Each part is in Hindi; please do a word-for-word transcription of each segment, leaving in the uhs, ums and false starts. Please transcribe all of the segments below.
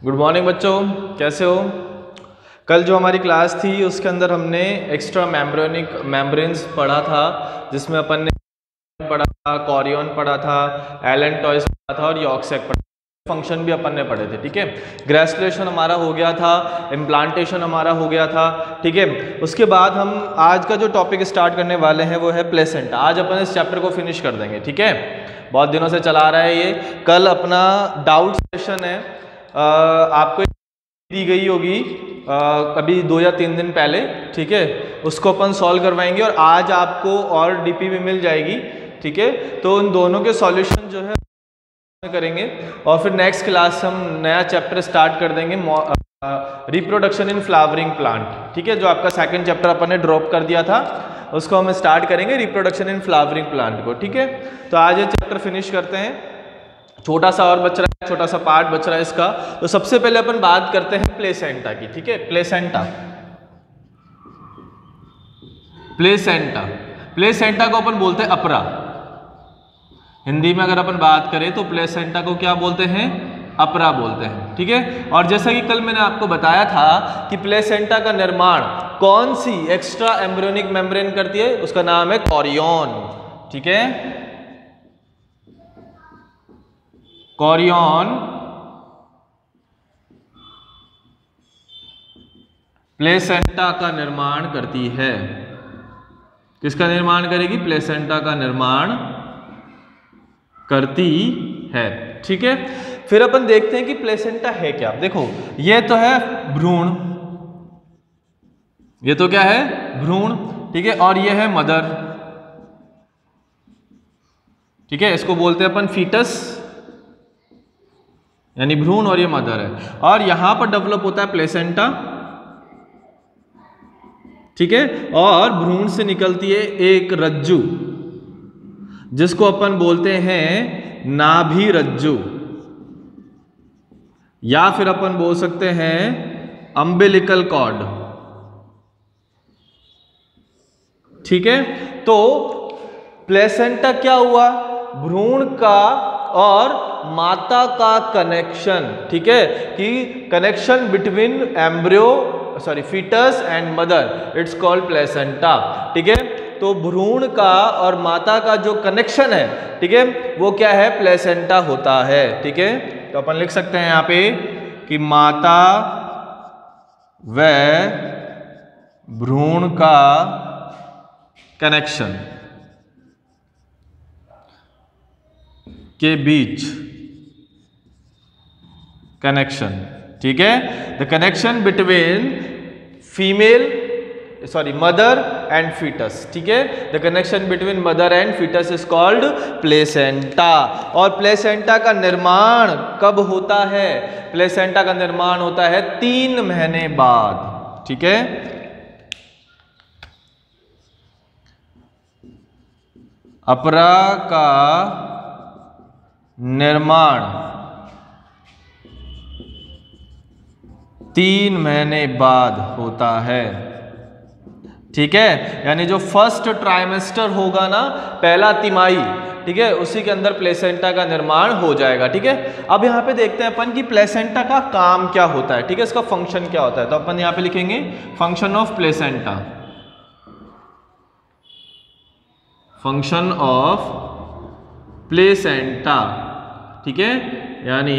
गुड मॉर्निंग बच्चों, कैसे हो। कल जो हमारी क्लास थी उसके अंदर हमने एक्स्ट्रा मेम्ब्रेनिक मेम्ब्रेन्स पढ़ा था, जिसमें अपन ने पढ़ा था, कॉरियन पढ़ा था, एलेंटॉइस पढ़ा था और यॉर्कशैक पढ़ा था। फंक्शन भी अपन ने पढ़े थे। ठीक है, ग्रेसुलेशन हमारा हो गया था, इम्प्लांटेशन हमारा हो गया था। ठीक है, उसके बाद हम आज का जो टॉपिक स्टार्ट करने वाले हैं वो है प्लेसेंटा। आज अपन इस चैप्टर को फिनिश कर देंगे। ठीक है, बहुत दिनों से चला रहा है ये। कल अपना डाउट सेशन है, आ, आपको दी गई होगी अभी दो या तीन दिन पहले। ठीक है, उसको अपन सॉल्व करवाएंगे और आज आपको और डीपी भी मिल जाएगी। ठीक है, तो उन दोनों के सॉल्यूशन जो है करेंगे और फिर नेक्स्ट क्लास हम नया चैप्टर स्टार्ट कर देंगे, रिप्रोडक्शन इन फ्लावरिंग प्लांट। ठीक है, जो आपका सेकंड चैप्टर अपन ने ड्रॉप कर दिया था उसको हम स्टार्ट करेंगे, रिप्रोडक्शन इन फ्लावरिंग प्लांट को। ठीक है, तो आज ये चैप्टर फिनिश करते हैं। छोटा सा और बच रहा है, छोटा सा पार्ट बच रहा है इसका। तो सबसे पहले अपन बात करते हैं प्लेसेंटा की। ठीक है, प्लेसेंटा प्लेसेंटा प्लेसेंटा को अपन बोलते हैं अपरा। हिंदी में अगर अपन बात करें तो प्लेसेंटा को क्या बोलते हैं, अपरा बोलते हैं। ठीक है, और जैसा कि कल मैंने आपको बताया था कि प्लेसेंटा का निर्माण कौन सी एक्स्ट्रा एम्ब्रियोनिक मेम्ब्रेन करती है, उसका नाम है कॉरियन। ठीक है, कॉरियन प्लेसेंटा का निर्माण करती है। किसका निर्माण करेगी, प्लेसेंटा का निर्माण करती है। ठीक है, फिर अपन देखते हैं कि प्लेसेंटा है क्या। देखो, ये तो है भ्रूण, ये तो क्या है, भ्रूण। ठीक है, और ये है मदर। ठीक है, इसको बोलते हैं अपन फीटस, यानी भ्रूण, और ये मदर है। और यहां पर डेवलप होता है प्लेसेंटा। ठीक है, और भ्रूण से निकलती है एक रज्जु, जिसको अपन बोलते हैं नाभि रज्जु, या फिर अपन बोल सकते हैं अम्बिलिकल कॉर्ड। ठीक है, तो प्लेसेंटा क्या हुआ, भ्रूण का और माता का कनेक्शन। ठीक है, कि connection between embryo sorry foetus and mother, it's called placenta. ठीक है, तो भ्रूण का और माता का जो कनेक्शन है, ठीक है, वो क्या है, प्लेसेंटा होता है। ठीक है, तो अपन लिख सकते हैं यहां पे कि माता व भ्रूण का कनेक्शन के बीच कनेक्शन। ठीक है, the connection between female sorry mother and foetus. ठीक है, the connection between mother and foetus is called placenta. और प्लेसेंटा का निर्माण कब होता है, प्लेसेंटा का निर्माण होता है तीन महीने बाद। ठीक है, अपरा का निर्माण तीन महीने बाद होता है। ठीक है, यानी जो फर्स्ट ट्राइमेस्टर होगा ना, पहला तिमाही, ठीक है, उसी के अंदर प्लेसेंटा का निर्माण हो जाएगा। ठीक है, अब यहाँ पे देखते हैं अपन कि प्लेसेंटा का काम क्या होता है। ठीक है, इसका फंक्शन क्या होता है, तो अपन यहाँ पे लिखेंगे function of placenta. Function of placenta. ठीक है, यानी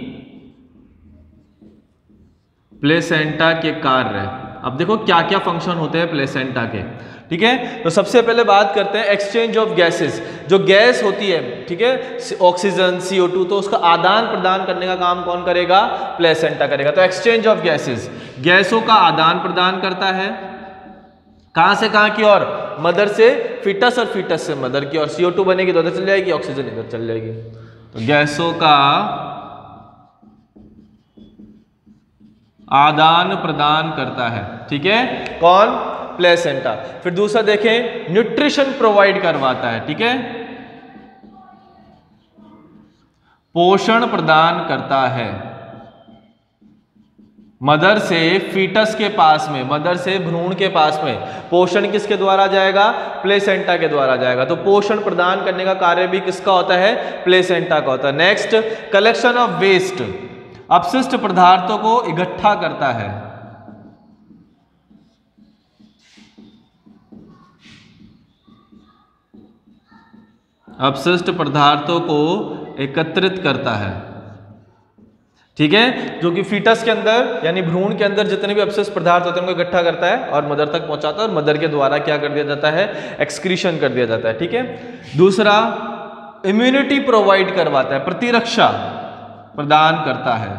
प्लेसेंटा के कार्य। अब देखो क्या क्या फंक्शन होते हैं प्लेसेंटा के। ठीक है, तो सबसे पहले बात करते हैं एक्सचेंज ऑफ गैसेस। जो गैस होती है, ठीक है, ऑक्सीजन, सी ओ टू, तो उसका आदान प्रदान करने का काम कौन करेगा, प्लेसेंटा करेगा। तो एक्सचेंज ऑफ गैसेस, गैसों का आदान प्रदान करता है। कहां से कहां की ओर, मदर से फीटस और फीटस से मदर की ओर। सी ओ टू बनेगी तो उधर चल जाएगी, ऑक्सीजन इधर चल जाएगी। तो गैसों का आदान प्रदान करता है। ठीक है, कौन, प्लेसेंटा। फिर दूसरा देखें, न्यूट्रिशन प्रोवाइड करवाता है। ठीक है, पोषण प्रदान करता है। मदर से फीटस के पास में, मदर से भ्रूण के पास में पोषण किसके द्वारा जाएगा, प्लेसेंटा के द्वारा जाएगा। तो पोषण प्रदान करने का कार्य भी किसका होता है, प्लेसेंटा का होता है। Next, collection of waste. अपशिष्ट पदार्थों को इकट्ठा करता है। अपशिष्ट पदार्थों को एकत्रित करता है, ठीक है, जो कि फीटस के अंदर यानी भ्रूण के अंदर जितने भी अपशिष्ट पदार्थ होते हैं उनको इकट्ठा करता है और मदर तक पहुंचाता है और मदर के द्वारा क्या कर दिया जाता है, एक्सक्रीशन कर दिया जाता है, ठीक है। दूसरा, इम्यूनिटी प्रोवाइड करवाता है, प्रतिरक्षा प्रदान करता है,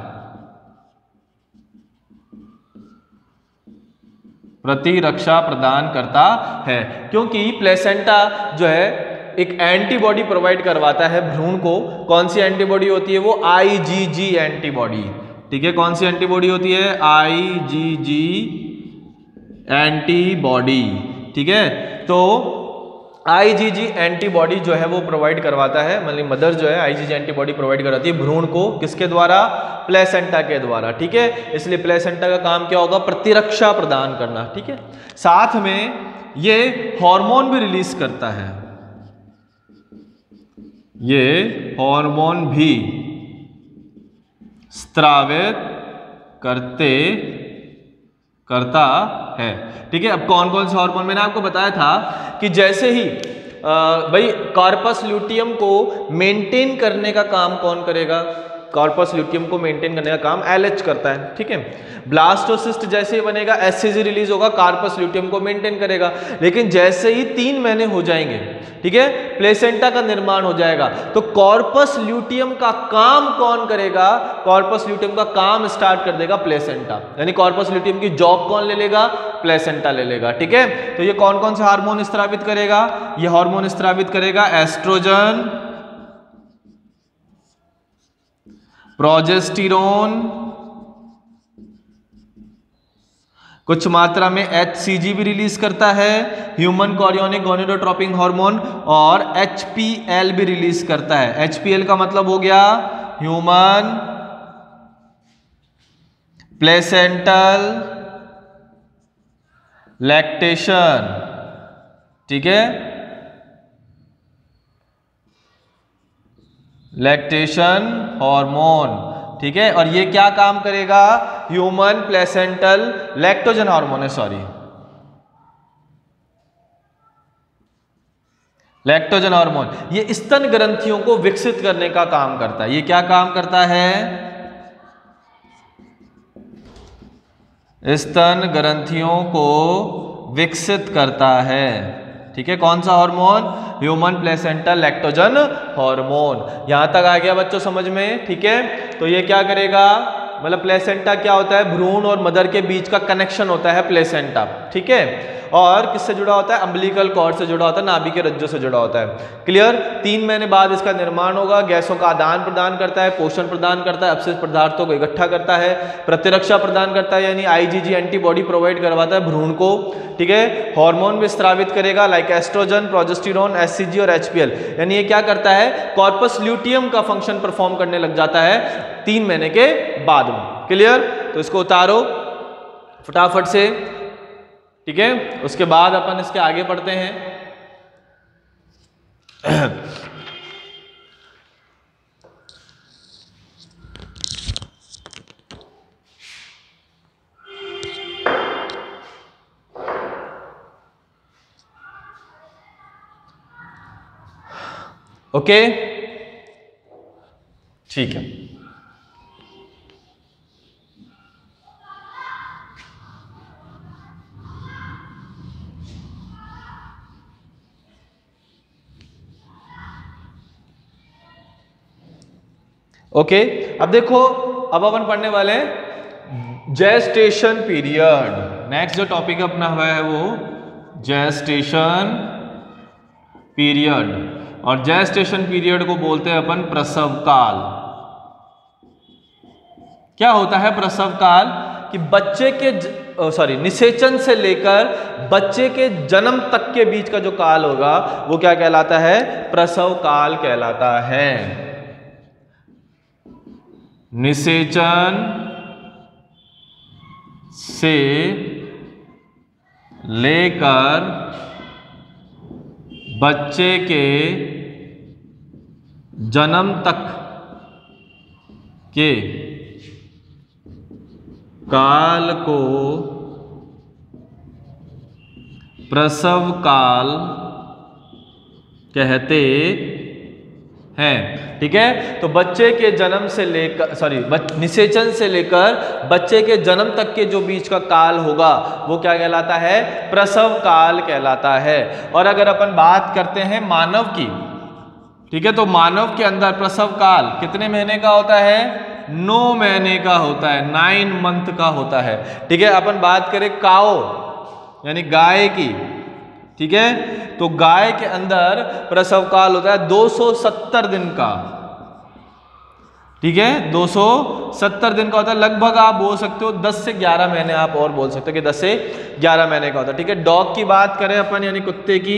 प्रतिरक्षा प्रदान करता है, क्योंकि प्लेसेंटा जो है एक एंटीबॉडी प्रोवाइड करवाता है भ्रूण को। कौन सी एंटीबॉडी होती है वो, आईजीजी एंटीबॉडी, ठीक है। कौन सी एंटीबॉडी होती है, आईजीजी एंटीबॉडी, ठीक है। तो आईजीजी एंटीबॉडी जो है वो प्रोवाइड करवाता है, मतलब मदर जो है आईजीजी एंटीबॉडी प्रोवाइड करवाती है भ्रूण को, किसके द्वारा, प्लेसेंटा के द्वारा, ठीक है। इसलिए प्लेसेंटा का काम क्या होगा, प्रतिरक्षा प्रदान करना, ठीक है। साथ में ये हार्मोन भी रिलीज करता है, ये हार्मोन भी स्त्रावित करते करता है, ठीक है। अब कौन कौन से हार्मोन, मैंने आपको बताया था कि जैसे ही भाई कॉर्पस ल्यूटियम को मेंटेन करने का काम कौन करेगा, कॉर्पस ल्यूटियम को मेंटेन करने का काम एलएच करता है, ठीक है। ब्लास्टोसिस्ट जैसे ही बनेगा एससीजी रिलीज होगा, कॉर्पस ल्यूटियम को मेंटेन करेगा। लेकिन जैसे ही तीन महीने हो जाएंगे, ठीक है, प्लेसेंटा का निर्माण हो जाएगा, तो कॉर्पस ल्यूटियम का काम कौन करेगा, कॉर्पस ल्यूटियम का काम स्टार्ट कर देगा प्लेसेंटा, यानी कॉर्पस ल्यूटियम की जॉब कौन ले लेगा, प्लेसेंटा ले लेगा, ठीक है। तो ये कौन कौन से हार्मोन स्रावित करेगा, ये हार्मोन स्रावित करेगा एस्ट्रोजन, प्रोजेस्टेरोन, कुछ मात्रा में एचसीजी भी रिलीज करता है, ह्यूमन कोरियोनिक गोनेडोट्रोपिक हार्मोन, और एचपीएल भी रिलीज करता है। एचपीएल का मतलब हो गया ह्यूमन प्लेसेंटल लैक्टेशन, ठीक है, लैक्टेशन हार्मोन, ठीक है। और ये क्या काम करेगा, ह्यूमन प्लेसेंटल लैक्टोजन हार्मोन है, सॉरी लैक्टोजन हार्मोन, ये स्तन ग्रंथियों को विकसित करने का काम करता है। ये क्या काम करता है, स्तन ग्रंथियों को विकसित करता है, ठीक है। कौन सा hormone, human placental lactogen hormone. यहां तक आ गया बच्चों समझ में, ठीक है। तो ये क्या करेगा, मतलब प्लेसेंटा क्या होता है, भ्रूण और मदर के बीच का कनेक्शन होता है प्लेसेंटा, ठीक है। और किससे जुड़ा होता है, अम्बिलिकल कॉर्ड से जुड़ा होता है, नाभि के रज्जु से जुड़ा होता है, क्लियर। तीन महीने बाद इसका निर्माण होगा, गैसों का आदान प्रदान करता है, पोषण प्रदान करता है, अपशिष्ट पदार्थों को इकट्ठा करता है, प्रतिरक्षा प्रदान करता है, यानी आईजीजी एंटीबॉडी प्रोवाइड करवाता है भ्रूण को, ठीक है। हार्मोन भी स्रावित करेगा लाइक एस्ट्रोजन, प्रोजेस्टेरोन, एचसीजी और एचपीएल, यानी ये क्या करता है, कॉर्पस ल्यूटियम का फंक्शन परफॉर्म करने लग जाता है तीन महीने के बाद में, क्लियर। तो इसको उतारो फटाफट से, ठीक है। उसके बाद अपन इसके आगे बढ़ते हैं। ओके, ठीक है। ओके okay, अब देखो, अब अपन पढ़ने वाले हैं जेस्टेशन पीरियड। नेक्स्ट जो टॉपिक अपना हुआ है वो जेस्टेशन पीरियड, और जेस्टेशन पीरियड को बोलते हैं अपन प्रसव काल। क्या होता है प्रसव काल, कि बच्चे के सॉरी निषेचन से लेकर बच्चे के जन्म तक के बीच का जो काल होगा वो क्या कहलाता है, प्रसव काल कहलाता है। निषेचन से लेकर बच्चे के जन्म तक के काल को प्रसव काल कहते हैं। ठीक है, तो बच्चे के जन्म से लेकर सॉरी निषेचन से लेकर बच्चे के जन्म तक के जो बीच का काल होगा वो क्या कहलाता है? प्रसव काल कहलाता है। और अगर अपन बात करते हैं मानव की, ठीक है, तो मानव के अंदर प्रसव काल कितने महीने का होता है? नौ महीने का होता है, नाइन मंथ का होता है। ठीक है, अपन बात करें काओ यानी गाय की, ठीक है, तो गाय के अंदर प्रसव काल होता है दो सौ सत्तर दिन का। ठीक है, दो सौ सत्तर दिन का होता है। लगभग आप बोल सकते हो दस से ग्यारह महीने, आप और बोल सकते हो कि दस से ग्यारह महीने का होता है। ठीक है, डॉग की बात करें अपन यानी कुत्ते की,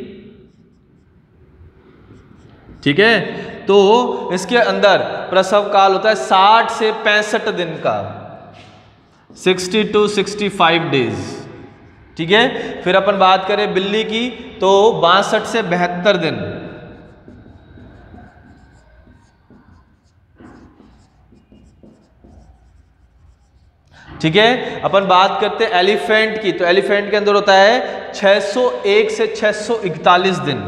ठीक है, तो इसके अंदर प्रसव काल होता है साठ से पैंसठ दिन का, sixty two sixty five days. ठीक है, फिर अपन बात करें बिल्ली की तो बासठ से बहत्तर दिन। ठीक है, अपन बात करते हैं एलिफेंट की, तो एलिफेंट के अंदर होता है छह सौ एक से छह सौ इकतालीस दिन।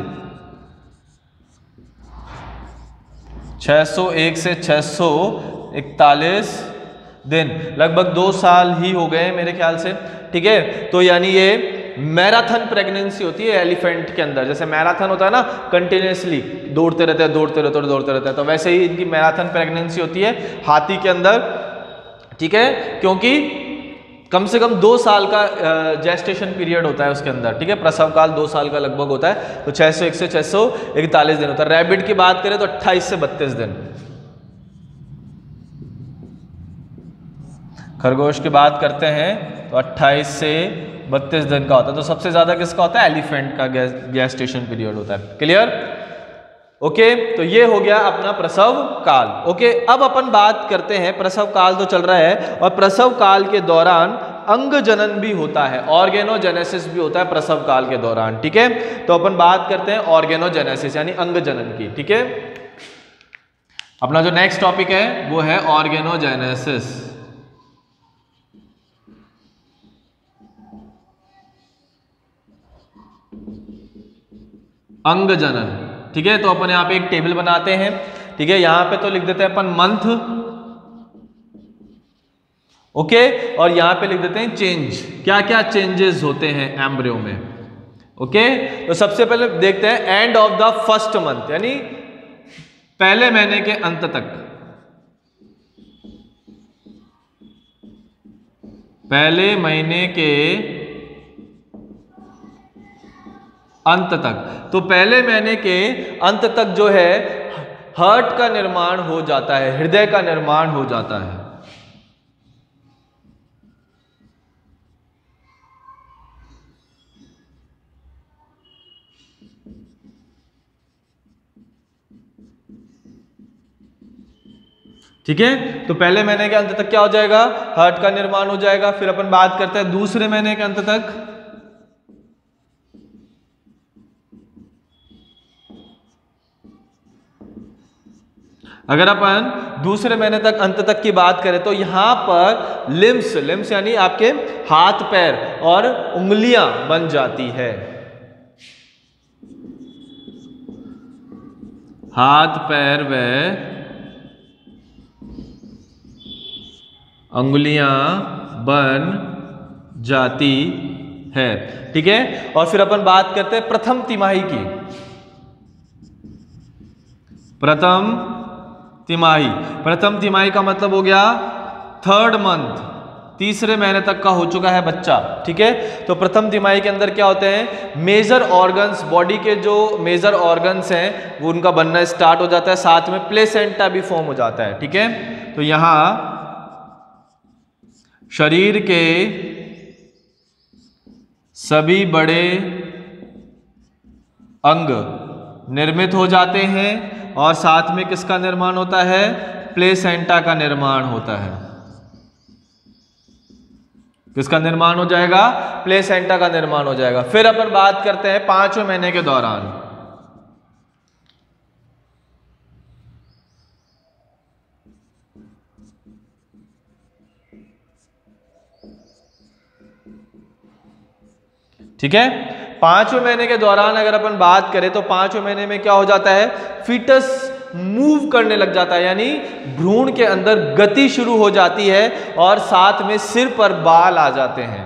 छह सौ एक से छह सौ इकतालीस दिन, लगभग दो साल ही हो गए मेरे ख्याल से। ठीक है, तो यानी ये मैराथन प्रेगनेंसी होती है एलिफेंट के अंदर। जैसे मैराथन होता है ना, कंटिन्यूसली दौड़ते रहते हैं दौड़ते रहते हैं दौड़ते रहते हैं, तो वैसे ही इनकी मैराथन प्रेगनेंसी होती है हाथी के अंदर। ठीक है, क्योंकि कम से कम दो साल का जेस्टेशन पीरियड होता है उसके अंदर। ठीक है, प्रसव काल दो साल का लगभग होता है, तो छह सौ एक से छह सौ इकतालीस दिन होता है। रैबिट की बात करें तो अट्ठाईस से बत्तीस दिन। खरगोश की बात करते हैं तो अट्ठाईस से बत्तीस दिन का होता है। तो सबसे ज्यादा किसका होता है? एलिफेंट का गेस्टेशन पीरियड होता है। क्लियर? ओके, तो ये हो गया अपना प्रसव काल। ओके, अब अपन बात करते हैं, प्रसव काल तो चल रहा है और प्रसव काल के दौरान अंग जनन भी होता है, ऑर्गेनोजेनेसिस भी होता है प्रसव काल के दौरान। ठीक है, तो अपन बात करते हैं ऑर्गेनोजेनेसिस यानी अंग जनन की। ठीक है, अपना जो नेक्स्ट टॉपिक है वो है ऑर्गेनोजेनेसिस। अंग जनन। ठीक है, तो अपन यहाँ पे एक टेबल बनाते हैं। ठीक है, यहां पे तो लिख देते हैं अपन मंथ, ओके, और यहां पे लिख देते हैं चेंज, क्या क्या चेंजेस होते हैं एम्ब्रियो में। ओके, तो सबसे पहले देखते हैं end of the first month यानी पहले महीने के अंत तक। पहले महीने के अंत तक, तो पहले महीने के अंत तक जो है हार्ट का निर्माण हो जाता है, हृदय का निर्माण हो जाता है। ठीक है, तो पहले महीने के अंत तक क्या हो जाएगा? हार्ट का निर्माण हो जाएगा। फिर अपन बात करते हैं दूसरे महीने के अंत तक। अगर अपन दूसरे महीने तक अंत तक की बात करें तो यहां पर लिम्स लिम्स यानी आपके हाथ पैर और उंगलियां बन जाती है। हाथ पैर व उंगलियां बन जाती है। ठीक है, और फिर अपन बात करते हैं प्रथम तिमाही की। प्रथम तिमाही, प्रथम तिमाही का मतलब हो गया थर्ड मंथ, तीसरे महीने तक का हो चुका है बच्चा। ठीक है, तो प्रथम तिमाही के अंदर क्या होते हैं? मेजर ऑर्गन्स, बॉडी के जो मेजर ऑर्गन्स हैं वो उनका बनना स्टार्ट हो जाता है, साथ में प्लेसेंटा भी फॉर्म हो जाता है। ठीक है, तो यहां शरीर के सभी बड़े अंग निर्मित हो जाते हैं और साथ में किसका निर्माण होता है? प्लेसेंटा का निर्माण होता है। किसका निर्माण हो जाएगा? प्लेसेंटा का निर्माण हो जाएगा। फिर अपन बात करते हैं पांचवें महीने के दौरान। ठीक है। पांचवें महीने के दौरान अगर अपन बात करें तो पांचवें महीने में क्या हो जाता है, फीटस मूव करने लग जाता है, यानी भ्रूण के अंदर गति शुरू हो जाती है और साथ में सिर पर बाल आ जाते हैं।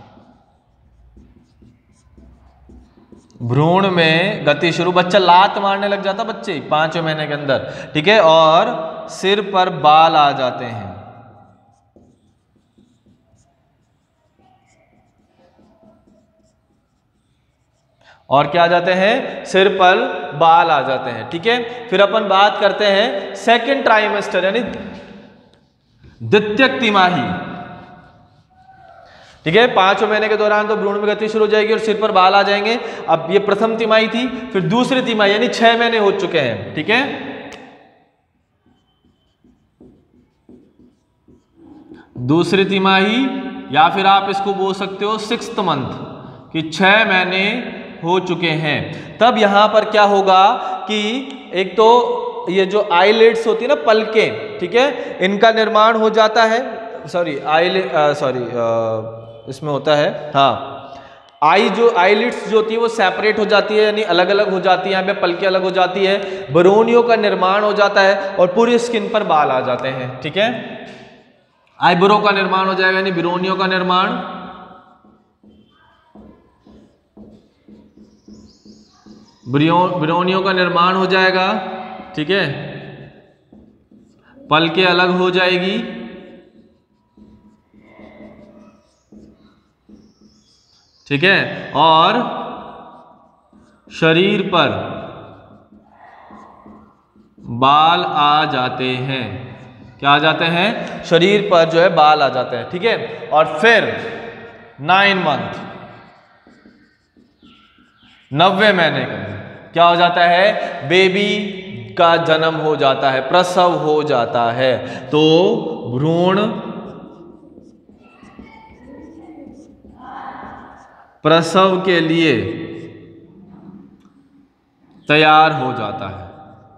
भ्रूण में गति शुरू, बच्चा लात मारने लग जाता बच्चे पांचवें महीने के अंदर, ठीक है, और सिर पर बाल आ जाते हैं। और क्या आ जाते हैं, सिर पर बाल आ जाते हैं, ठीक है। फिर अपन बात करते हैं सेकेंड ट्राइमेस्टर यानी द्वितीयक तिमाही, ठीक है। पांचवें महीने के दौरान तो भ्रूण में गति शुरू हो जाएगी और सिर पर बाल आ जाएंगे। अब ये प्रथम तिमाही थी, फिर दूसरी तिमाही यानी छह महीने हो चुके हैं, ठीक है। दूसरी तिमाही या फिर आप इसको बोल सकते हो सिक्स्थ मंथ, कि छह महीने हो चुके हैं। तब यहां पर क्या होगा कि एक तो ये जो आईलिड्स होती है ना, पलकें, ठीक है, इनका निर्माण हो जाता है, सॉरी आईलिड सॉरी इसमें होता है, हाँ, आई जो आईलिड्स जो होती है वो सेपरेट हो जाती है, यानी अलग अलग हो जाती है, यहाँ पे पलकें अलग हो जाती है, बरोनियों का निर्माण हो जाता है और पूरी स्किन पर बाल आ जाते हैं, ठीक है। आईब्रो का निर्माण हो जाएगा, यानी बिरोनियों का निर्माण, बिरोनियों का निर्माण हो जाएगा, ठीक है, पलकें अलग हो जाएगी, ठीक है, और शरीर पर बाल आ जाते हैं। क्या आ जाते हैं, शरीर पर जो है बाल आ जाते हैं, ठीक है। और फिर नाइन मंथ नब्बे महीने का क्या हो जाता है, बेबी का जन्म हो जाता है, प्रसव हो जाता है। तो भ्रूण प्रसव के लिए तैयार हो जाता है।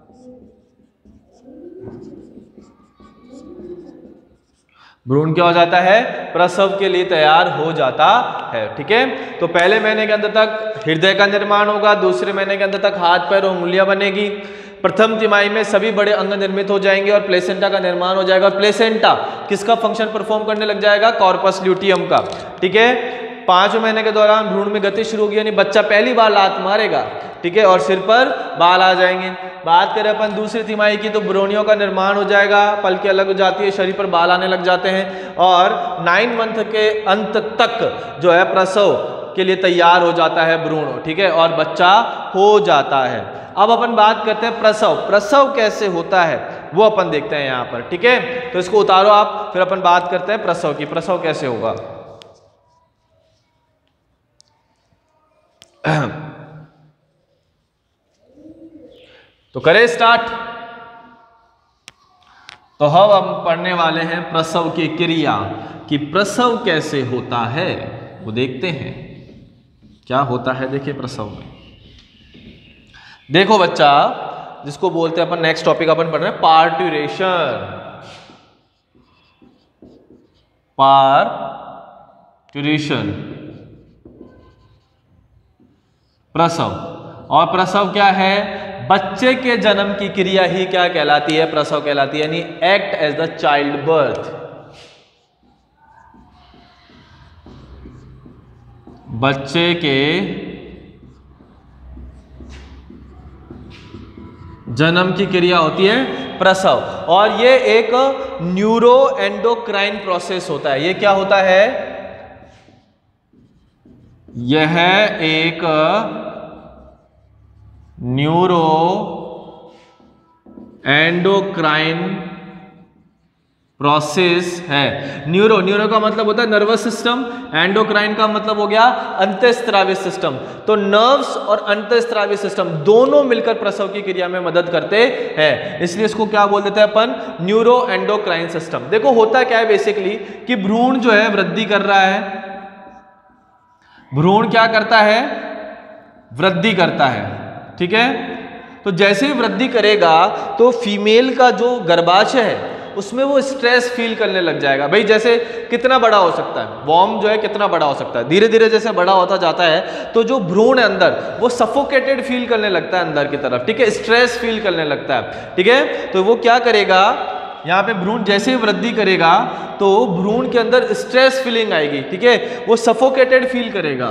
भ्रूण क्या हो जाता है, प्रसव के लिए तैयार हो जाता है, ठीक है। तो पहले महीने के अंदर तक हृदय का निर्माण होगा, दूसरे महीने के अंदर तक हाथ पैर और उंगलियां बनेगी, प्रथम तिमाही में सभी बड़े अंग निर्मित हो जाएंगे और प्लेसेंटा का निर्माण हो जाएगा। प्लेसेंटा किसका फंक्शन परफॉर्म करने लग जाएगा, कॉर्पस ल्यूटियम का, ठीक है। पांचवें महीने के दौरान भ्रूण में गति शुरू होगी, यानी बच्चा पहली बार लात मारेगा, ठीक है, और सिर पर बाल आ जाएंगे। बात करें अपन दूसरी तिमाही की तो भ्रूणियों का निर्माण हो जाएगा, पलकें अलग हो जाती है, शरीर पर बाल आने लग जाते हैं और नाइन मंथ के अंत तक जो है प्रसव के लिए तैयार हो जाता है भ्रूण, ठीक है, और बच्चा हो जाता है। अब अपन बात करते हैं प्रसव, प्रसव कैसे होता है वो अपन देखते हैं यहाँ पर, ठीक है। तो इसको उतारो आप, फिर अपन बात करते हैं प्रसव की, प्रसव कैसे होगा। तो करें स्टार्ट। तो हम हम पढ़ने वाले हैं प्रसव की क्रिया, कि प्रसव कैसे होता है वो देखते हैं। क्या होता है देखिए प्रसव में। देखो बच्चा, जिसको बोलते हैं अपन, नेक्स्ट टॉपिक अपन पढ़ रहे हैं पार्ट्यूरेशन, पार्ट्यूरेशन प्रसव। और प्रसव क्या है, बच्चे के जन्म की क्रिया ही क्या कहलाती है, प्रसव कहलाती है, यानी act as the childbirth. बच्चे के जन्म की क्रिया होती है प्रसव, और ये एक न्यूरो एंडोक्राइन प्रोसेस होता है। ये क्या होता है, यह एक न्यूरो एंडोक्राइन प्रोसेस है। न्यूरो, न्यूरो का मतलब होता है नर्वस सिस्टम, एंडोक्राइन का मतलब हो गया अंतःस्रावी सिस्टम। तो नर्व्स और अंतःस्रावी सिस्टम दोनों मिलकर प्रसव की क्रिया में मदद करते हैं, इसलिए इसको क्या बोल देते हैं अपन, न्यूरो एंडोक्राइन सिस्टम। देखो होता क्या है बेसिकली, कि भ्रूण जो है वृद्धि कर रहा है, भ्रूण क्या करता है, वृद्धि करता है, ठीक है। तो जैसे ही वृद्धि करेगा तो फीमेल का जो गर्भाशय है उसमें वो स्ट्रेस फील करने लग जाएगा। भाई जैसे कितना बड़ा हो सकता है वॉर्म जो है, कितना बड़ा हो सकता है, धीरे धीरे जैसे बड़ा होता जाता है तो जो भ्रूण है अंदर वो सफोकेटेड फील करने लगता है अंदर की तरफ, ठीक है, स्ट्रेस फील करने लगता है, ठीक है। तो वो क्या करेगा, यहाँ पे भ्रूण जैसे ही वृद्धि करेगा तो भ्रूण के अंदर स्ट्रेस फीलिंग आएगी, ठीक है, वो सफोकेटेड फील करेगा,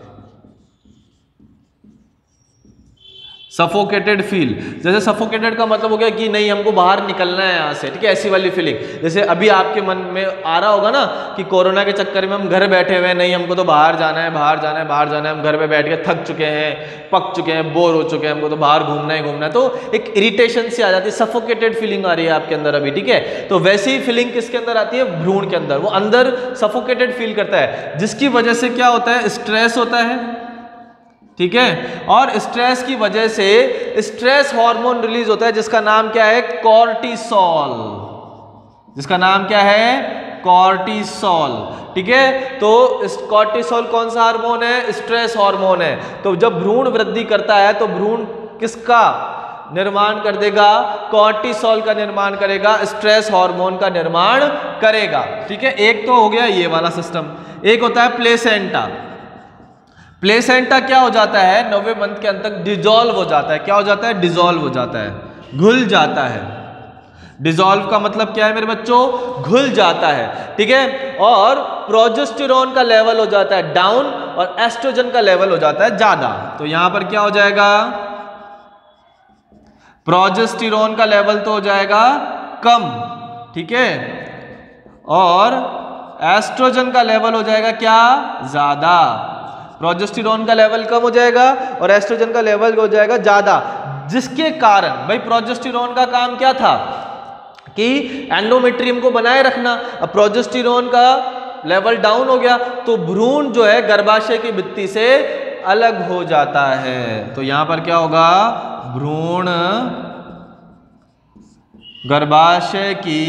सफोकेटेड फील। जैसे सफोकेटेड का मतलब हो गया कि नहीं हमको बाहर निकलना है यहाँ से, ठीक है, ऐसी वाली फीलिंग। जैसे अभी आपके मन में आ रहा होगा ना कि कोरोना के चक्कर में हम घर बैठे हुए हैं, नहीं हमको तो बाहर जाना है, बाहर जाना है, बाहर जाना है, हम घर पे बैठ के थक चुके हैं, पक चुके हैं, बोर हो चुके हैं, हमको तो बाहर घूमना ही घूमना है, तो एक इरिटेशन सी आ जाती है, सफोकेटेड फीलिंग आ रही है आपके अंदर अभी, ठीक है। तो वैसी ही फीलिंग किसके अंदर आती है, भ्रूण के अंदर, वो अंदर सफोकेटेड फील करता है, जिसकी वजह से क्या होता है, स्ट्रेस होता है, ठीक है। और स्ट्रेस की वजह से स्ट्रेस हार्मोन रिलीज होता है जिसका नाम क्या है, कॉर्टिसोल, जिसका नाम क्या है, कॉर्टिसोल, ठीक है। तो कॉर्टिसोल कौन सा हार्मोन है, स्ट्रेस हार्मोन है। तो जब भ्रूण वृद्धि करता है तो भ्रूण किसका निर्माण कर देगा, कॉर्टिसोल का निर्माण करेगा, स्ट्रेस हार्मोन का निर्माण करेगा, ठीक है। एक तो हो गया ये वाला सिस्टम। एक होता है प्लेसेंटा। प्लेसेंटा क्या हो जाता है, नौवे मंथ के अंत तक डिजोल्व हो जाता है। क्या हो जाता है, डिजोल्व हो जाता है, घुल जाता है। डिजोल्व का मतलब क्या है मेरे बच्चों, घुल जाता है, ठीक है। और प्रोजेस्टेरोन का लेवल हो जाता है डाउन और एस्ट्रोजन का लेवल हो जाता है ज्यादा। तो यहां पर क्या हो जाएगा, प्रोजेस्टेरोन का लेवल तो हो जाएगा कम, ठीक है, और एस्ट्रोजन का लेवल हो जाएगा क्या, ज्यादा। प्रोजेस्टेरोन का लेवल कम हो जाएगा और एस्ट्रोजन का लेवल हो जाएगा ज्यादा, जिसके कारण भाई प्रोजेस्टेरोन का काम क्या था कि एंडोमेट्रियम को बनाए रखना। अब प्रोजेस्टेरोन का लेवल डाउन हो गया तो भ्रूण जो है गर्भाशय की भित्ति से अलग हो जाता है। तो यहां पर क्या होगा, भ्रूण गर्भाशय की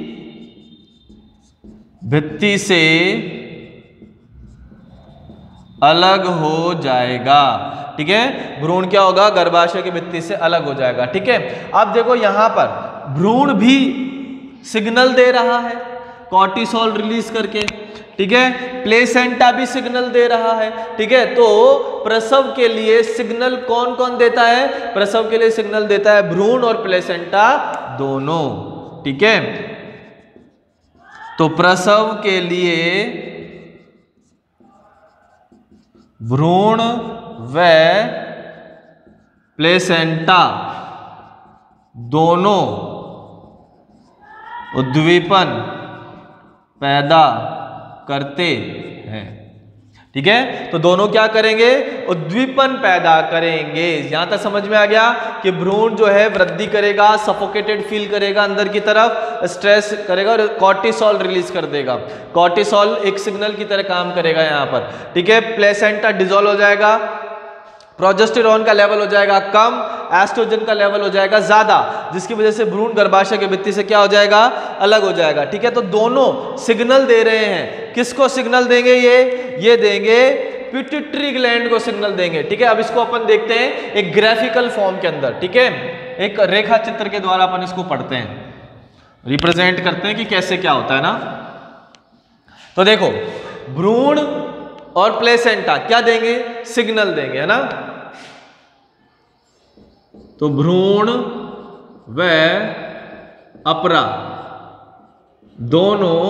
भित्ति से अलग हो जाएगा, ठीक है। भ्रूण क्या होगा, गर्भाशय की भित्ति से अलग हो जाएगा, ठीक है। अब देखो यहां पर भ्रूण भी सिग्नल दे रहा है कॉर्टिसोल रिलीज करके, ठीक है। प्लेसेंटा भी सिग्नल दे रहा है, ठीक है। तो प्रसव के लिए सिग्नल कौन कौन देता है, प्रसव के लिए सिग्नल देता है भ्रूण और प्लेसेंटा दोनों, ठीक है। तो प्रसव के लिए भ्रूण व प्लेसेंटा दोनों उद्दीपन पैदा करते हैं, ठीक है। तो दोनों क्या करेंगे, उद्दीपन पैदा करेंगे। यहां तक समझ में आ गया कि भ्रूण जो है वृद्धि करेगा, सफोकेटेड फील करेगा, अंदर की तरफ स्ट्रेस करेगा और कॉर्टिसोल रिलीज कर देगा। कॉर्टिसोल एक सिग्नल की तरह काम करेगा यहां पर, ठीक है। प्लेसेंटा डिसॉल्व हो जाएगा, प्रोजेस्टेरोन का लेवल हो जाएगा कम, एस्ट्रोजन का लेवल हो जाएगा ज्यादा, जिसकी वजह से भ्रूण गर्भाशय की भित्ति से क्या हो जाएगा, अलग हो जाएगा, ठीक है। तो दोनों सिग्नल दे रहे हैं, किसको सिग्नल देंगे, ये ये देंगे पिट्यूटरी ग्लैंड को सिग्नल देंगे, ठीक है। अब इसको अपन देखते हैं एक ग्राफिकल फॉर्म के अंदर, ठीक है। एक रेखा चित्र के द्वारा अपन इसको पढ़ते हैं, रिप्रेजेंट करते हैं कि कैसे क्या होता है ना। तो देखो भ्रूण और प्लेसेंटा क्या देंगे, सिग्नल देंगे, है ना। तो भ्रूण व अपरा दोनों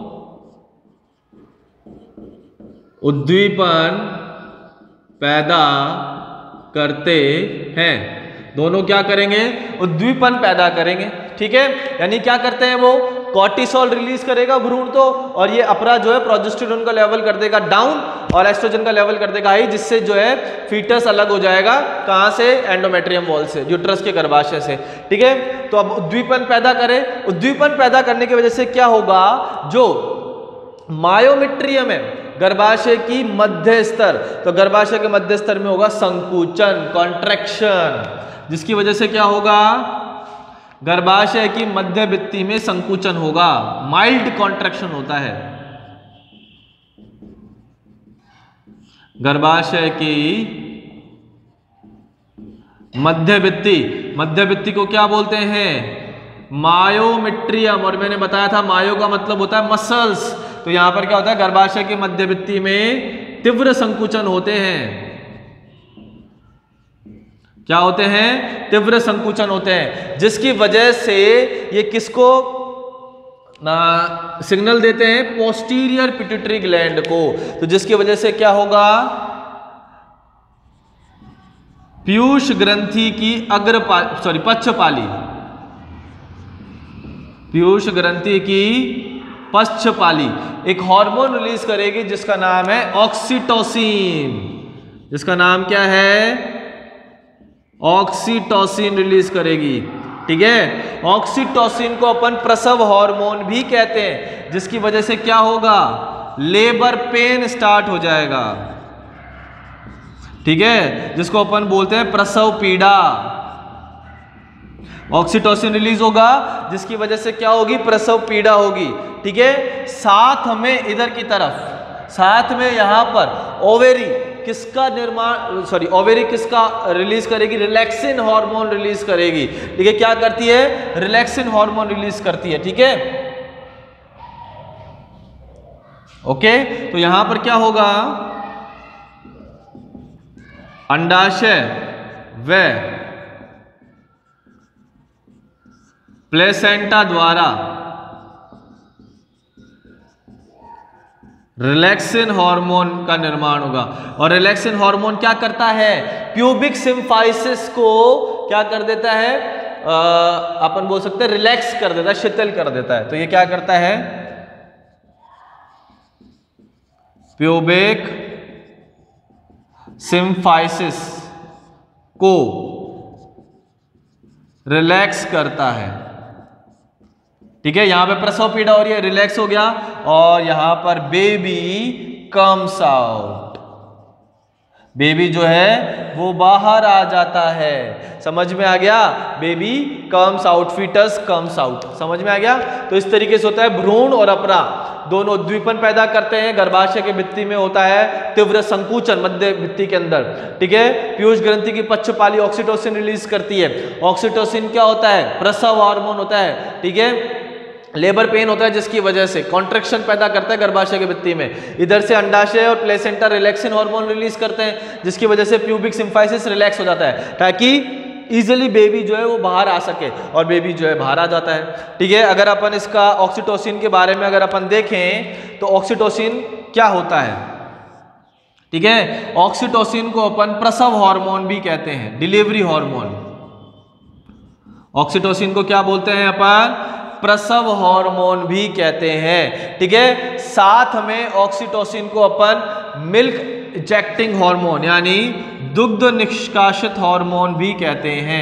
उद्दीपन पैदा करते हैं। दोनों क्या करेंगे, उद्दीपन पैदा करेंगे, ठीक है। यानी क्या करते हैं, वो कॉर्टिसोल रिलीज करेगा भ्रूण तो, और ये अपरा जो है प्रोजेस्टेरोन का लेवल कर देगा डाउन और एस्ट्रोजन का लेवल कर देगा हाई, जिससे जो है फीटस अलग हो जाएगा, कहां से, एंडोमेट्रियम वॉल से, यूट्रस के गर्भाशय से, ठीक है। तो अब उद्दीपन पैदा करे, उद्दीपन पैदा करने की वजह से क्या होगा, जो मायोमेट्रियम है गर्भाशय की मध्य स्तर, तो गर्भाशय के मध्य स्तर में होगा संकुचन, कॉन्ट्रैक्शन, जिसकी वजह से क्या होगा, गर्भाशय की मध्य भित्ति में संकुचन होगा, माइल्ड कॉन्ट्रैक्शन होता है। गर्भाशय की मध्य भित्ति, मध्य भित्ति को क्या बोलते हैं, मायोमेट्रियम, और मैंने बताया था मायो का मतलब होता है मसल्स। तो यहां पर क्या होता है, गर्भाशय की मध्यभित्ति में तीव्र संकुचन होते हैं। क्या होते हैं, तीव्र संकुचन होते हैं, जिसकी वजह से ये किसको ना सिग्नल देते हैं, पोस्टीरियर पिट्यूटरी ग्लैंड को। तो जिसकी वजह से क्या होगा, पीयूष ग्रंथि की अग्र सॉरी पक्षपाली, पीयूष ग्रंथि की पक्षपाली एक हार्मोन रिलीज करेगी जिसका नाम है ऑक्सीटोसिन। जिसका नाम क्या है, ऑक्सीटोसिन रिलीज करेगी। ठीक है, ऑक्सीटोसिन को अपन प्रसव हार्मोन भी कहते हैं, जिसकी वजह से क्या होगा, लेबर पेन स्टार्ट हो जाएगा। ठीक है, जिसको अपन बोलते हैं प्रसव पीड़ा। ऑक्सीटोसिन रिलीज होगा जिसकी वजह से क्या होगी, प्रसव पीड़ा होगी। ठीक है, साथ में इधर की तरफ, साथ में यहां पर ओवेरी किसका निर्माण सॉरी ओवेरी किसका रिलीज करेगी, रिलैक्सिन हार्मोन रिलीज करेगी। ठीक है, क्या करती है, रिलैक्सिन हार्मोन रिलीज करती है। ठीक है, ओके। तो यहां पर क्या होगा, अंडाशय व प्लेसेंटा द्वारा रिलैक्सिन हार्मोन का निर्माण होगा। और रिलैक्सिन हार्मोन क्या करता है, प्यूबिक सिम्फाइसिस को क्या कर देता है, आ, अपन बोल सकते हैं रिलैक्स कर देता है, शिथिल कर देता है। तो ये क्या करता है, प्यूबिक सिम्फाइसिस को रिलैक्स करता है। ठीक है, यहां पे प्रसव पीड़ा हो रही है, रिलैक्स हो गया, और यहां पर बेबी कम्स आउट, बेबी जो है वो बाहर आ जाता है। समझ में आ गया, baby comes out, foetus comes out, समझ में आ गया। तो इस तरीके से होता है, भ्रूण और अपरा दोनों द्विपन पैदा करते हैं। गर्भाशय के भित्ति में होता है तीव्र संकुचन, मध्य भित्ति के अंदर। ठीक है, पीयूष ग्रंथि की पक्षपाली ऑक्सीटोसिन रिलीज करती है। ऑक्सीटोसिन क्या होता है, प्रसव हार्मोन होता है। ठीक है, लेबर पेन होता है जिसकी वजह से कॉन्ट्रैक्शन पैदा करता है गर्भाशय की भित्ति में। इधर से अंडाशय और प्लेसेंटा रिलैक्सिन हार्मोन रिलीज करते हैं, जिसकी वजह से प्यूबिक सिम्फाइसिस रिलैक्स हो जाता है, ताकि इजीली बेबी जो है वो बाहर आ सके, और बेबी जो है बाहर आ जाता है। ठीक है, अगर अपन इसका ऑक्सीटोसिन के बारे में अगर अपन देखें तो ऑक्सीटोसिन क्या होता है। ठीक है, ऑक्सीटोसिन को अपन प्रसव हार्मोन भी कहते हैं, डिलीवरी हार्मोन। ऑक्सीटोसिन को क्या बोलते हैं अपन, प्रसव हार्मोन भी कहते हैं। ठीक है, साथ में ऑक्सीटोसिन को अपन मिल्क इजेक्टिंग हार्मोन यानी दुग्ध निष्कासित हार्मोन भी कहते हैं।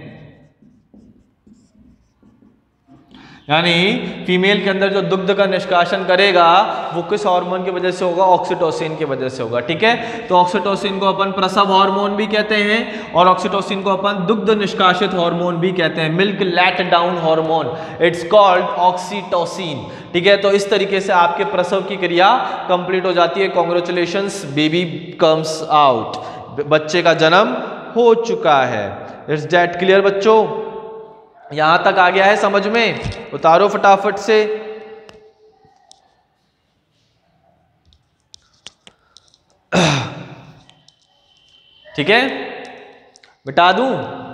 यानी फीमेल के अंदर जो दुग्ध का निष्कासन करेगा वो किस हार्मोन की वजह से होगा, ऑक्सीटोसिन की वजह से होगा। ठीक है, तो ऑक्सीटोसिन को अपन प्रसव हार्मोन भी कहते हैं, और ऑक्सीटोसिन को अपन दुग्ध निष्कासित हार्मोन भी कहते हैं, milk let down hormone, it's called oxytocin. ठीक है, तो इस तरीके से आपके प्रसव की क्रिया कंप्लीट हो जाती है। कॉन्ग्रेचुलेशंस, बेबी कम्स आउट, बच्चे का जन्म हो चुका है। इट्स दैट क्लियर बच्चों, यहां तक आ गया है समझ में, उतारो फटाफट से। ठीक है, मिटा दूं।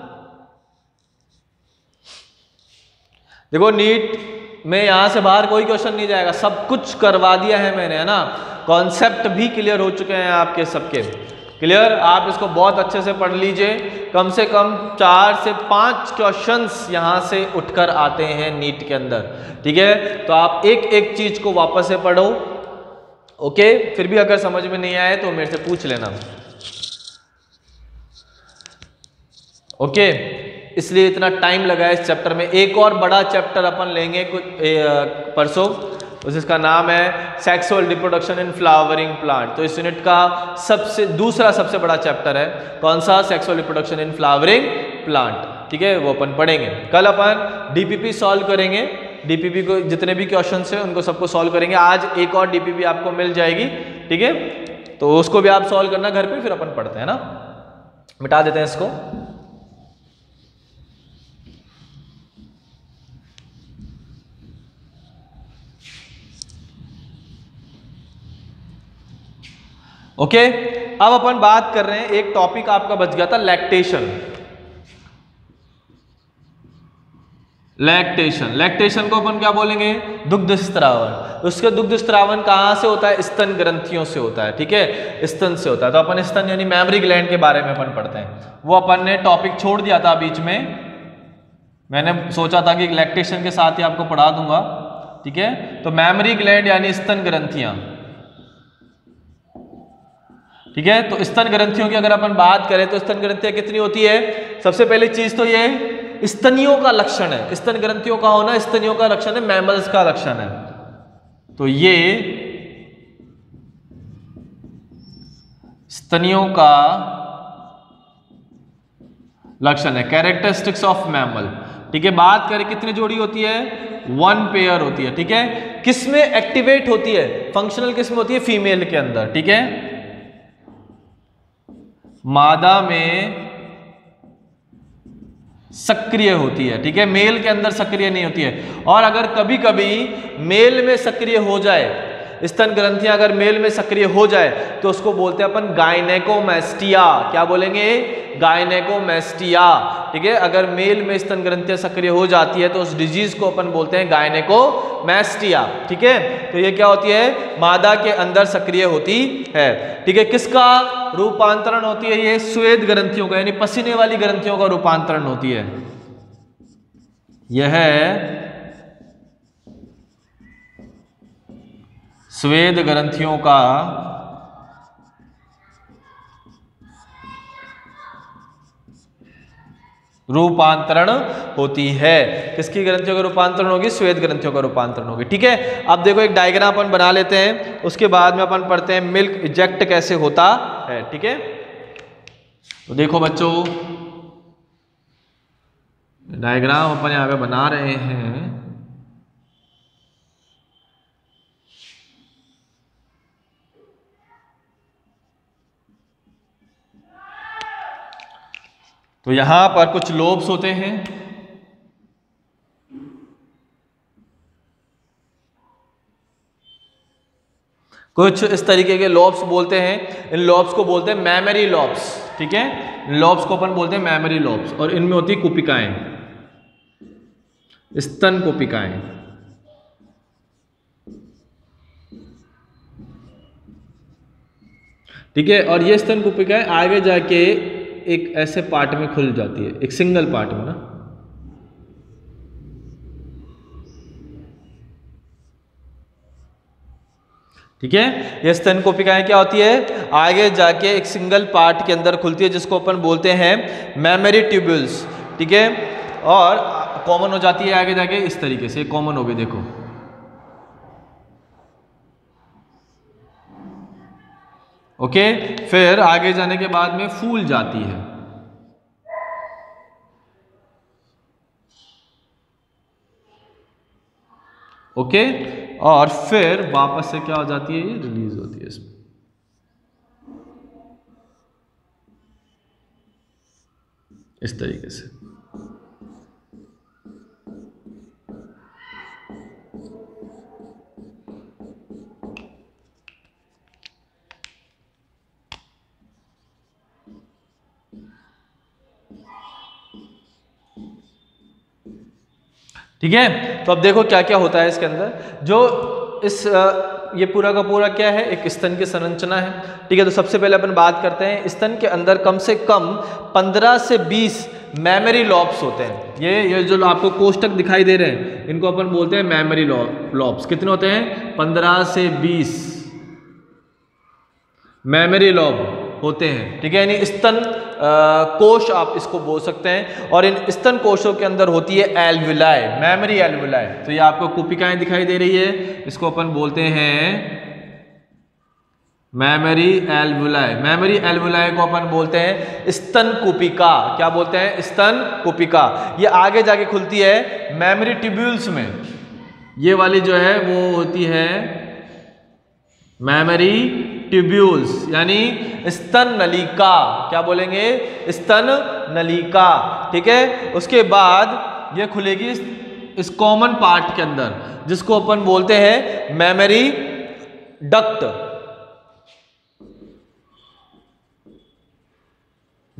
देखो नीट में यहां से बाहर कोई क्वेश्चन नहीं जाएगा, सब कुछ करवा दिया है मैंने, है ना। कॉन्सेप्ट भी क्लियर हो चुके हैं आपके सबके, क्लियर। आप इसको बहुत अच्छे से पढ़ लीजिए, कम से कम चार से पांच क्वेश्चंस यहां से उठकर आते हैं नीट के अंदर। ठीक है, तो आप एक एक चीज को वापस से पढ़ो। ओके, फिर भी अगर समझ में नहीं आए तो मेरे से पूछ लेना। ओके, इसलिए इतना टाइम लगा है इस चैप्टर में। एक और बड़ा चैप्टर अपन लेंगे कुछ परसों, जिसका नाम है sexual reproduction in flowering plant. तो इस यूनिट का सबसे दूसरा सबसे बड़ा चैप्टर है, कौन सा, sexual reproduction in flowering plant. ठीक है, वो अपन पढ़ेंगे। कल अपन डीपीपी सॉल्व करेंगे, डीपीपी को जितने भी क्वेश्चंस हैं उनको सबको सॉल्व करेंगे। आज एक और डीपीपी आपको मिल जाएगी। ठीक है, तो उसको भी आप सॉल्व करना घर पे, फिर अपन पढ़ते हैं ना। मिटा देते हैं इसको। ओके, अब अपन बात कर रहे हैं, एक टॉपिक आपका बच गया था लैक्टेशन। लैक्टेशन लैक्टेशन को अपन क्या बोलेंगे? दुग्ध स्त्रावन। उसके दुग्ध स्त्रावन कहाँ से होता है? स्तन ग्रंथियों से होता है, ठीक है, स्तन से होता है। तो अपन स्तन यानी मैमरी ग्लैंड के बारे में अपन पढ़ते हैं। वो अपन ने टॉपिक छोड़ दिया था बीच में, मैंने सोचा था कि लैक्टेशन के साथ ही आपको पढ़ा दूंगा, ठीक है। तो मैमरी ग्लैंड यानी स्तन ग्रंथियां, ठीक है। तो स्तन ग्रंथियों की अगर अपन बात करें तो स्तन ग्रंथियां कितनी होती है? सबसे पहली चीज तो ये स्तनियों का लक्षण है, स्तन ग्रंथियों का होना स्तनियों का लक्षण है, मैमल्स का लक्षण है। तो ये स्तनियों का लक्षण है, कैरेक्टरिस्टिक्स ऑफ मैमल, ठीक है। बात करें कितनी जोड़ी होती है? वन पेयर होती है, ठीक है। किसमें एक्टिवेट होती है? फंक्शनल किसमें होती है? फीमेल के अंदर, ठीक है। मादा में सक्रिय होती है, ठीक है, मेल के अंदर सक्रिय नहीं होती है। और अगर कभी कभी मेल में सक्रिय हो जाए, स्तन ग्रंथियां अगर मेल में सक्रिय हो जाए तो उसको बोलते हैं अपन गायनेकोमैस्टिया। क्या बोलेंगे? गायनेकोमैस्टिया, ठीक है। अगर मेल में स्तन ग्रंथियां सक्रिय हो जाती है तो उस डिजीज को अपन बोलते हैं गायनेकोमैस्टिया, ठीक है। तो ये क्या होती है? मादा के अंदर सक्रिय होती है, ठीक है। किसका रूपांतरण होती है? ये स्वेद ग्रंथियों का यानी पसीने वाली ग्रंथियों का रूपांतरण होती है। यह स्वेद ग्रंथियों का रूपांतरण होती है। किसकी ग्रंथियों का रूपांतरण होगी? स्वेद ग्रंथियों का रूपांतरण होगी, ठीक है। अब देखो एक डायग्राम अपन बना लेते हैं, उसके बाद में अपन पढ़ते हैं मिल्क इजेक्ट कैसे होता है, ठीक है। तो देखो बच्चों, डायग्राम अपन यहां पे बना रहे हैं। तो यहां पर कुछ लोब्स होते हैं, कुछ इस तरीके के लोब्स बोलते हैं। इन लोब्स को बोलते हैं मैमरी लोब्स, ठीक है। इन लोब्स को अपन बोलते हैं मैमरी लोब्स, और इनमें होती कुपिकाएं, स्तन कुपिकाएं, ठीक है। और ये स्तन कुपिकाएं आगे जाके एक ऐसे पार्ट में खुल जाती है, एक सिंगल पार्ट में ना, ठीक है। ये स्तन कोशिकाएं क्या होती है? आगे जाके एक सिंगल पार्ट के अंदर खुलती है जिसको अपन बोलते हैं मैमरी ट्यूब्यूल्स, ठीक है। और कॉमन हो जाती है आगे जाके इस तरीके से, कॉमन हो गई देखो, ओके। फिर आगे जाने के बाद में फूल जाती है, ओके। और फिर वापस से क्या हो जाती है? ये रिलीज होती है इसमें, इस तरीके से, ठीक है। तो अब देखो क्या क्या होता है इसके अंदर। जो इस ये पूरा का पूरा क्या है? एक स्तन की संरचना है, ठीक है। तो सबसे पहले अपन बात करते हैं, स्तन के अंदर कम से कम पंद्रह से बीस मैमरी लॉब्स होते हैं। ये ये जो आपको कोष्टक दिखाई दे रहे हैं, इनको अपन बोलते हैं मैमरी लॉब्स। कितने होते हैं? पंद्रह से बीस मैमरी लॉब होते हैं, ठीक है। यानी स्तन कोश आप इसको बोल सकते हैं। और इन स्तन कोशों के अंदर होती है एल्वुलाई, मैमरी एल्वुलाई। तो ये आपको कुपिकाएं दिखाई दे रही है, इसको अपन बोलते हैं मैमरी एल्वुलाई। मैमरी एल्वुलाई को अपन बोलते हैं स्तन कुपिका। क्या बोलते हैं? स्तन कुपिका। ये आगे जाके खुलती है मैमरी ट्यूब्यूल्स में। ये वाली जो है वो होती है मैमरी ट्यूब्यूल्स, यानी स्तन नलिका। क्या बोलेंगे? स्तन नलिका, ठीक है। उसके बाद ये खुलेगी इस, इस कॉमन पार्ट के अंदर, जिसको अपन बोलते हैं मैमरी डक्ट,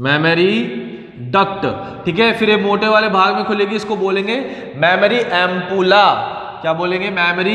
मेमोरी डक्ट, ठीक है। फिर ये मोटे वाले भाग में खुलेगी, इसको बोलेंगे मेमोरी एम्पुला। क्या बोलेंगे? मेमोरी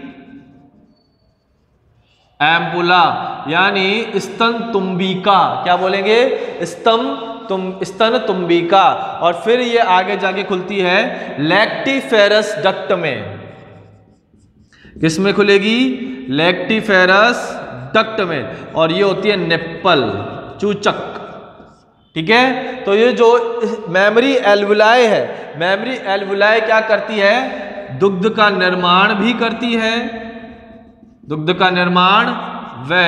एम्पुला, यानी स्तन तुम्बिका। क्या बोलेंगे? स्तन तुम स्तन तुम्बिका। और फिर ये आगे जाके खुलती है लैक्टिफेरस डक्ट में। किस में खुलेगी? लैक्टिफेरस डक्ट में। और ये होती है निप्पल, चूचक, ठीक है। तो ये जो मेमोरी एल्वुलाए है, मेमोरी एल्वुलाए क्या करती है? दुग्ध का निर्माण भी करती है, दुग्ध का निर्माण व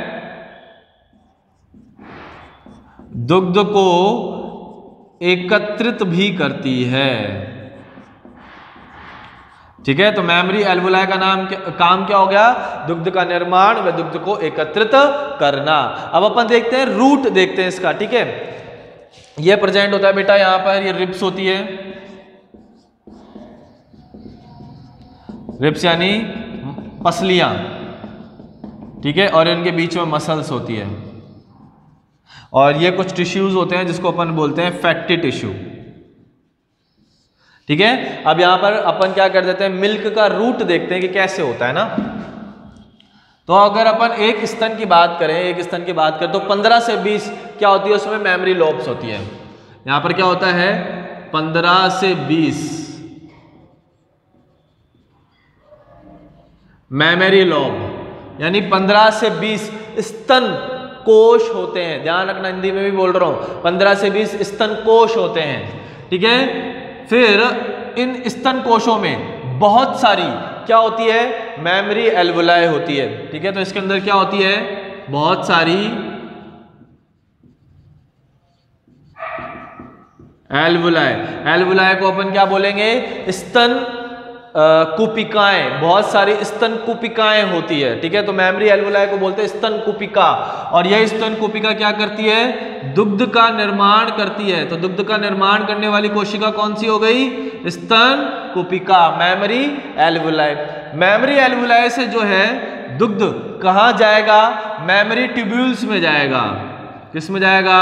दुग्ध को एकत्रित भी करती है, ठीक है। तो मेमोरी एल्वुलाए का नाम क्या, काम क्या हो गया? दुग्ध का निर्माण व दुग्ध को एकत्रित करना। अब अपन देखते हैं रूट, देखते हैं इसका, ठीक है। ये प्रेजेंट होता है बेटा यहां पर, ये रिब्स होती है, रिब्स यानी पसलियां, ठीक है। और इनके बीच में मसल्स होती है। और ये कुछ टिश्यूज होते हैं जिसको अपन बोलते हैं फैटी टिश्यू, ठीक है। अब यहां पर अपन क्या कर देते हैं? मिल्क का रूट देखते हैं कि कैसे होता है ना। तो अगर अपन एक स्तन की बात करें, एक स्तन की बात करें तो पंद्रह से बीस क्या होती है उसमें? मेमोरी लोब्स होती है। यहां पर क्या होता है? पंद्रह से बीस मेमोरी लोब, यानी पंद्रह से बीस स्तन कोश होते हैं। ध्यान रखना, हिंदी में भी बोल रहा हूं, पंद्रह से बीस स्तन कोश होते हैं, ठीक है। फिर इन स्तन कोशों में बहुत सारी क्या होती है? मेमोरी एल्वुलाए होती है, ठीक है। तो इसके अंदर क्या होती है? बहुत सारी एल्वुलाए। एल्वुलाए को अपन क्या बोलेंगे? स्तन कुपिकाएं, बहुत सारी स्तन कुपिकाएं होती है, ठीक है। तो मेमोरी एल्वुलाए को बोलते हैं स्तन कुपिका। और यह स्तन कुपिका क्या करती है? दुग्ध का निर्माण करती है। तो दुग्ध का निर्माण करने वाली कोशिका कौन सी हो गई? स्तन कुपिका, मेमोरी एल्वुलाए। मेमोरी एल्वुलाए से जो है दुग्ध कहां जाएगा? मेमोरी ट्यूब्यूल्स में जाएगा। किस में जाएगा?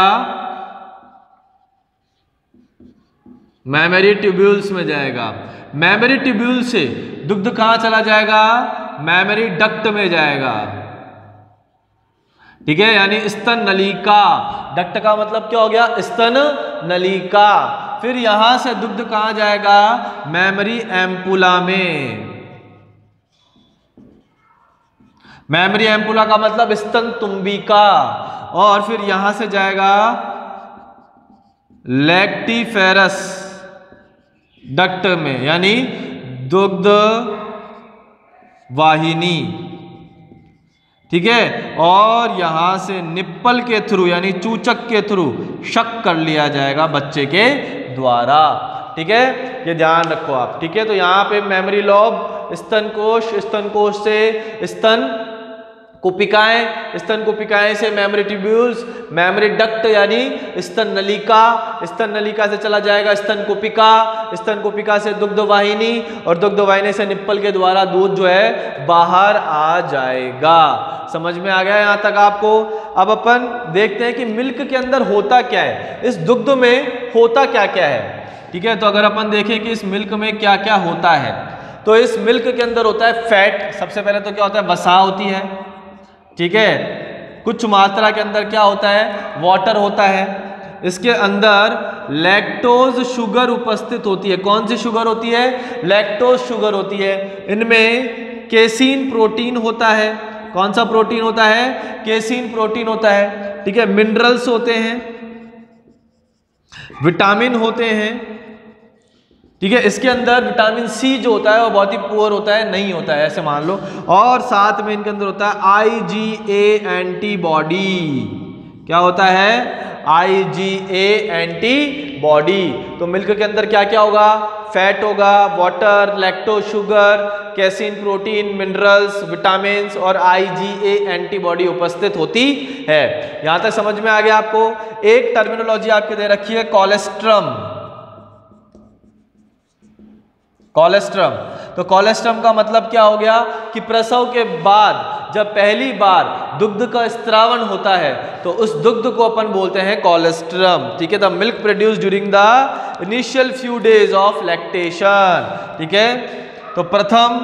मेमोरी ट्यूब्यूल्स में जाएगा। मेमोरी ट्यूब्यूल से दुग्ध कहां चला जाएगा? मेमोरी डक्ट में जाएगा, ठीक है। यानी स्तन नलिका, डक्ट का मतलब क्या हो गया? स्तन नलिका। फिर यहां से दुग्ध कहां जाएगा? मेमोरी एम्पुला में। मेमोरी एम्पुला का मतलब स्तन तुम्बिका। और फिर यहां से जाएगा लैक्टिफेरस डक्ट में, यानी दुग्ध वाहिनी, ठीक है। और यहां से निप्पल के थ्रू यानी चूचक के थ्रू शक कर लिया जाएगा बच्चे के द्वारा, ठीक है। ये ध्यान रखो आप, ठीक है। तो यहां पे मेमोरी लोब, स्तन कोश, स्तन कोश से स्तन कुपिकाएं, स्तन कुपिकाएं से मेमोरी ट्यूब्यूल्स, मेमोरी डक्ट यानी स्तन नलिका, स्तन नलिका से चला जाएगा स्तन कुपिका, स्तन कुपिका से दुग्ध वाहिनी, और दुग्ध वाहिनी से निप्पल के द्वारा दूध जो है बाहर आ जाएगा। समझ में आ गया यहां तक आपको? अब अपन देखते हैं कि मिल्क के अंदर होता क्या है, इस दुग्ध में होता क्या क्या है, ठीक है। तो अगर अपन देखें कि इस मिल्क में क्या क्या होता है, तो इस मिल्क के अंदर होता है फैट। सबसे पहले तो क्या होता है? वसा होती है, ठीक है। कुछ मात्रा के अंदर क्या होता है? वाटर होता है। इसके अंदर लैक्टोज शुगर उपस्थित होती है। कौन सी शुगर होती है? लैक्टोज शुगर होती है। इनमें केसीन प्रोटीन होता है। कौन सा प्रोटीन होता है? केसीन प्रोटीन होता है, ठीक है। मिनरल्स होते हैं, विटामिन होते हैं, ठीक है। इसके अंदर विटामिन सी जो होता है वो बहुत ही पुअर होता है, नहीं होता है ऐसे मान लो। और साथ में इनके अंदर होता है आईजीए एंटीबॉडी। क्या होता है? IgA antibody. तो मिल्क के अंदर क्या क्या होगा? फैट होगा, water, lactose sugar, casein protein, minerals, vitamins और आईजीए एंटीबॉडी उपस्थित होती है। यहां तक समझ में आ गया आपको? एक टर्मिनोलॉजी आपके दे रखी है कोलेस्ट्रम। कोलेस्ट्रम, तो कोलेस्ट्रम का मतलब क्या हो गया कि प्रसव के बाद जब पहली बार दुग्ध का स्त्रावण होता है तो उस दुग्ध को अपन बोलते हैं कोलेस्ट्रम। ठीक है, the milk produce during the initial few days of lactation. ठीक है, तो प्रथम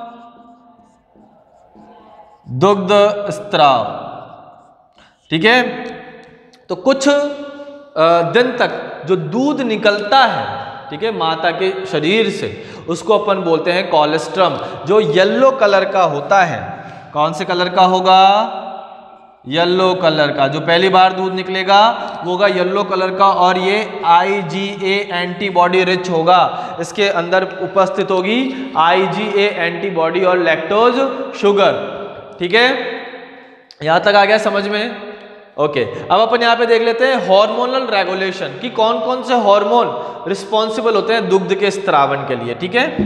दुग्ध स्त्राव। ठीक है, तो कुछ दिन तक जो दूध निकलता है, ठीक है, माता के शरीर से, उसको अपन बोलते हैं कोलेस्ट्रम, जो येलो कलर का होता है। कौन से कलर का होगा? येलो कलर का। जो पहली बार दूध निकलेगा वो होगा येलो कलर का, और ये आईजीए एंटीबॉडी रिच होगा। इसके अंदर उपस्थित होगी आईजीए एंटीबॉडी और लैक्टोज शुगर। ठीक है, यहां तक आ गया समझ में? ओके, अब अपन यहां पे देख लेते हैं हार्मोनल रेगुलेशन कि कौन कौन से हार्मोन रिस्पॉन्सिबल होते हैं दुग्ध के स्त्रावण के लिए। ठीक है,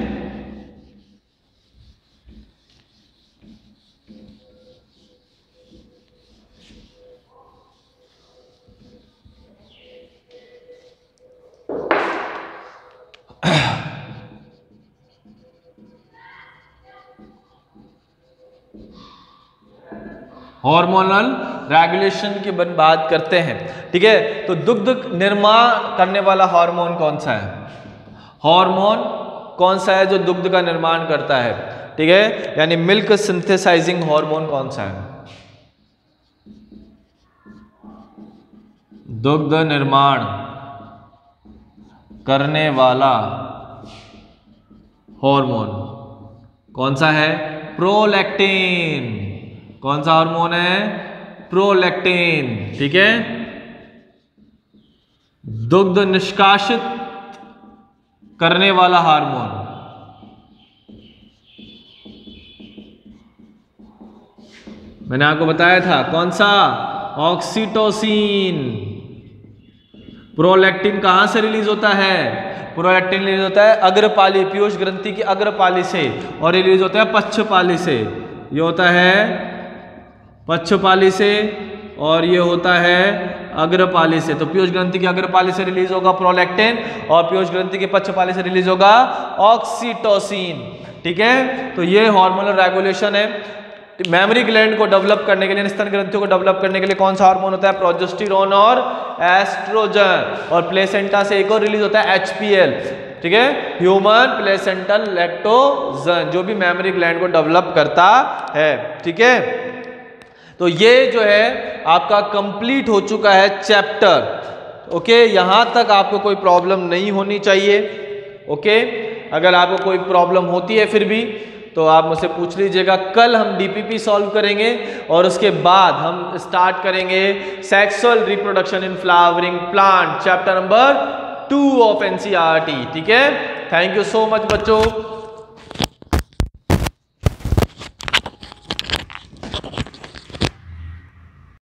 हार्मोनल रेगुलेशन की बात करते हैं। ठीक है, तो दुग्ध निर्माण करने वाला हार्मोन कौन सा है? हार्मोन कौन सा है जो दुग्ध का निर्माण करता है? ठीक है, यानी मिल्क सिंथेसाइजिंग हार्मोन कौन सा है? दुग्ध निर्माण करने वाला हार्मोन कौन सा है? प्रोलैक्टिन। कौन सा हार्मोन है? प्रोलैक्टिन। ठीक है, दुग्ध निष्कासित करने वाला हार्मोन मैंने आपको बताया था कौन सा? ऑक्सीटोसिन। प्रोलैक्टिन कहां से रिलीज होता है? प्रोलैक्टिन रिलीज होता है अग्रपाली, पीयूष ग्रंथि की अग्रपाली से, और रिलीज होता है पक्षपाली से। ये होता है पक्षपाली से और ये होता है अग्रपाली से। तो पीयूष ग्रंथि की अग्रपाली से रिलीज होगा प्रोलैक्टिन, और पीयूष ग्रंथि के पक्षपाली से रिलीज होगा ऑक्सीटोसिन। ठीक है, तो ये हार्मोनल रेगुलेशन है। मेमोरी ग्लैंड को डेवलप करने के लिए, स्तन ग्रंथियों को डेवलप करने के लिए कौन सा हार्मोन होता है? प्रोजेस्टेरोन और एस्ट्रोजन। और प्लेसेंटा से एक और रिलीज होता है एचपीएल। ठीक है, ह्यूमन प्लेसेंटल लैक्टोजन, जो भी मेमोरी ग्लैंड को डेवलप करता है। ठीक है, तो ये जो है आपका कंप्लीट हो चुका है चैप्टर। ओके, यहां तक आपको कोई प्रॉब्लम नहीं होनी चाहिए। ओके, अगर आपको कोई प्रॉब्लम होती है फिर भी तो आप मुझसे पूछ लीजिएगा। कल हम डीपीपी सॉल्व करेंगे और उसके बाद हम स्टार्ट करेंगे sexual reproduction in flowering plant, chapter number two of NCERT. ठीक है, थैंक यू सो मच बच्चों।